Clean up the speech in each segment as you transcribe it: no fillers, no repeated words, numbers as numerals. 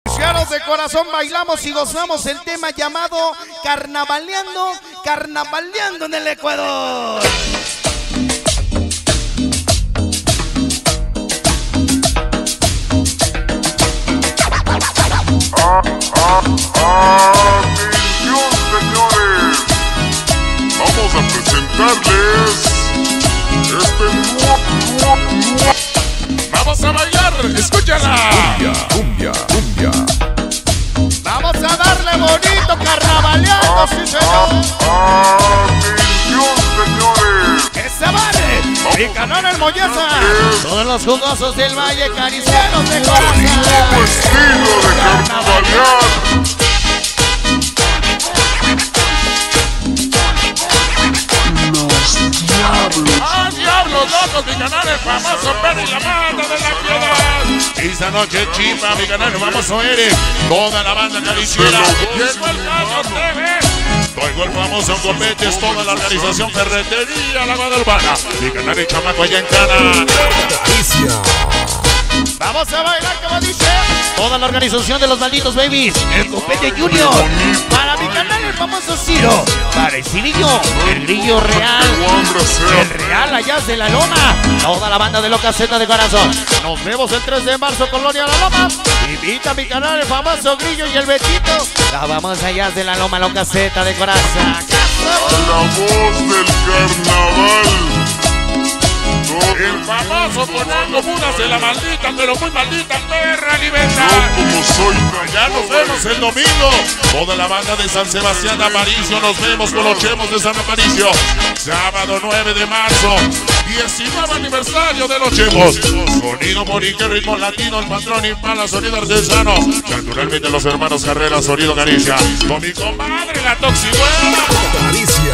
De corazón bailamos y gozamos el tema llamado Carnavaleando, Carnavaleando en el Ecuador. Atención, señores, vamos a presentarles Vamos a bailar, escúchala. Cumbia, cumbia, cumbia. Vamos a darle bonito carnavaleando, sí señor. Atención, señores, ¡Que se vale! Mi canal El Molleza. Todos los jugosos del Valle, caricieros de corazón. nuevo estilo de carnavalear. ¡Ah, diablos locos! Mi canal, el famoso Pedro y la banda de la piedad. Esta noche chimba, mi canal, vamos a oír toda la banda cariciera. Llegó el Gallo TV. Traigo el famoso Copetes, toda la organización Ferretería La Guadalupana. Mi canal, el chamaco allá en Cana. Vamos a bailar como dice toda la organización de los malditos babies. El Copete Junior. Para mi canal el famoso Ciro. Para el Cirillo, el Grillo Real. El Real Allá de la Loma. Toda la banda de Loca Z de corazón. Nos vemos el 3 de marzo, Colonia La Loma. Invita a mi canal el famoso Grillo y el Betito. La vamos allá de la Loma, Loca Z de corazón. A la voz del carnaval. El famoso Conalgo Budas de la maldita, pero muy maldita perra libertad. Yo como soy Ya nos vemos el domingo. Toda la banda de San Sebastián de Aparicio. Nos vemos con los chemos de San Aparicio. Sábado 9 de marzo. 19 aniversario de los chemos. Sonido Morique, ritmo latino, el patrón Impala, sonido artesano. Naturalmente los hermanos Carrera, sonido Caricia. Con mi comadre, la Toxibuela. Caricia.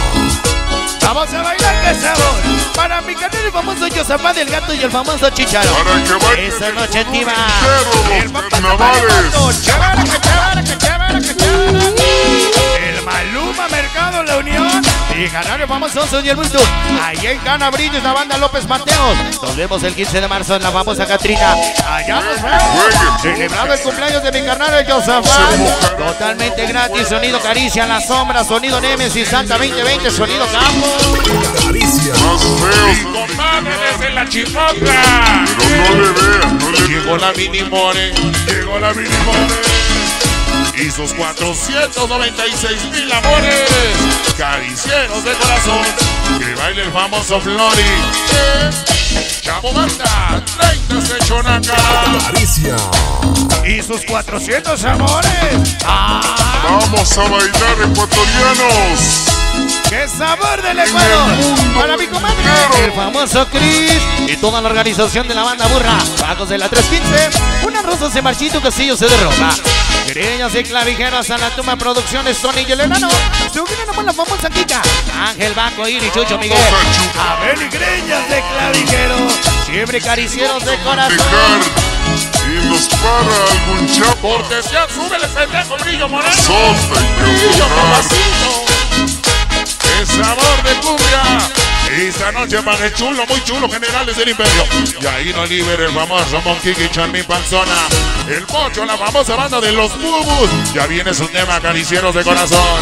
Vamos a bailar, que sabor. Para mi canal el famoso Yosapá del Gato y el famoso Chicharo. Para que bailen Esta noche activa. los carnavales. Chévere, que chévere, que chévere, que chévere. El Maluma Mercado La Unión. Y ganar el famoso Sonia Bulto. Ahí en Cana Brillos, la banda López Mateos. Nos vemos el 15 de marzo en la famosa Catrina. Allá nos vemos. Celebrando el cumpleaños de mi carnal el Yosapá. Totalmente gratis. Sonido Caricia, La Sombra, sonido Nemesis, Santa 2020, sonido Campo. Caricia. Más feos, Comadre desde la Chimota. pero no le vean, no le Llegó la Mini More. Llegó la Mini More. Y sus 496,000 amores. Caricieros de corazón. Que baile el famoso Flori. Chavo Banda, 30 Sechonaca. Caricia. Y sus 400 amores. Vamos a bailar, ecuatorianos. ¡Qué sabor del Ecuador! Para mi comadre, el famoso Chris y toda la organización de la banda Burra. Pagos de la 315. Una rosa se marchito, Castillo se derrota. Greñas y clavijeras a la tumba producciones, Tony y el enano. Subieron nomás la famosa Kika. Ángel Baco, Iri, Chucho, Miguel. Abel y Greñas de clavijero. Siempre caricieros de corazón. Y nos para algún chapo. Cortesía, súbele pendejo, Brillo Moreno. Sota y Brillo que Papacito. ¡Qué sabor de cumbia! Esta noche para el chulo, muy chulo, generales del imperio. Y ahí no libera el famoso Monquiqui Charmín Panzona. El Pocho, la famosa banda de los Bubus. Ya viene su tema, caricieros de corazón.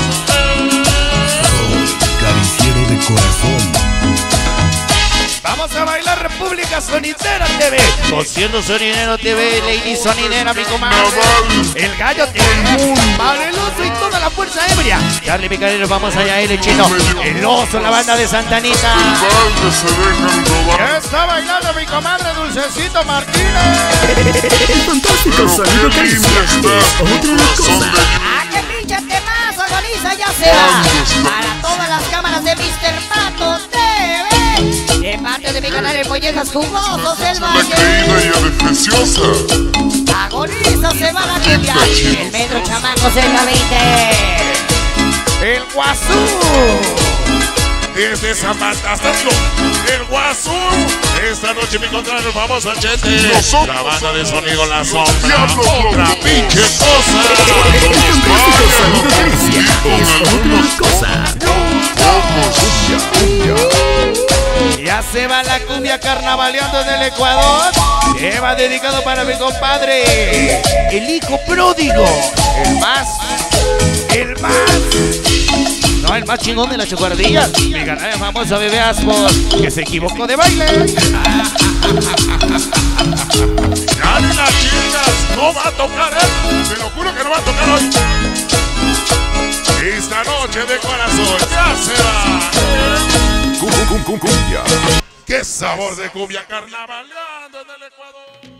Cariciero de corazón. Vamos a bailar República Sonidera TV. Cociendo Sonidero TV, Lady Sonidera, mi comadre. El Gallo TV, Valeloso y toda la fuerza ebria. Charlie Picarero, vamos allá, el chino. El Oso, la banda de Santanita. balde se dejan robar. Ya está bailando mi comadre Dulcecito Martínez. El fantástico Pero sonido qué linda Caricia está es otra corazón cosa. de ¡Ah, qué pinche temazo agoniza ya sea! Para todas las cámaras de Mr. Pato TV. De parte de mi canal El Mollejas Jugosos del la creída Valle. y adefesiosa. Agoniza se va la cumbia. El metro chamaco cerca 20. El Guazú. Desde Zapata hasta el Guazú. Esta noche me encontraron el famoso Chete. Nosotros La banda de sonido La somos Sombra. diablos Otra locos. pinche cosa. El fantástico sonido Caricia es otra cosa. Ya se va la cumbia carnavaleando en el Ecuador. Lleva dedicado para mi compadre, el hijo pródigo, el más chingón de las chocuardillas. Mi canal famoso Bebé Aspos, que se equivocó de baile. Ya ni las chicas, no va a tocar él. Te lo juro que no va a tocar hoy. Esta noche de corazón ya se va. Cumbia. ¡Qué sabor de cumbia carnavaleando en el Ecuador!